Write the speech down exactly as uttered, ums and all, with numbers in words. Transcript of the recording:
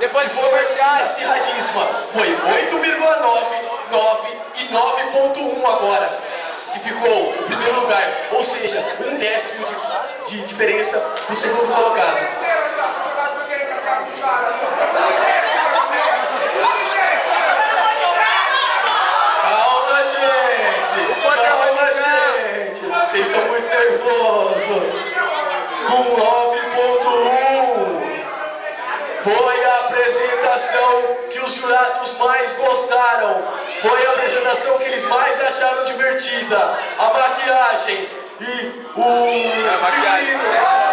Depois que foi uma disputa acirradíssima. Foi oito vírgula nove, nove e nove vírgula um agora, que ficou o primeiro lugar. Ou seja, um décimo de, de diferença para o segundo colocado. Calma, gente! Calma, gente! Vocês estão muito nervosos! Com nove vírgula um foi a apresentação que os jurados mais gostaram. Foi a apresentação que eles mais acharam divertida. A maquiagem e o figurino.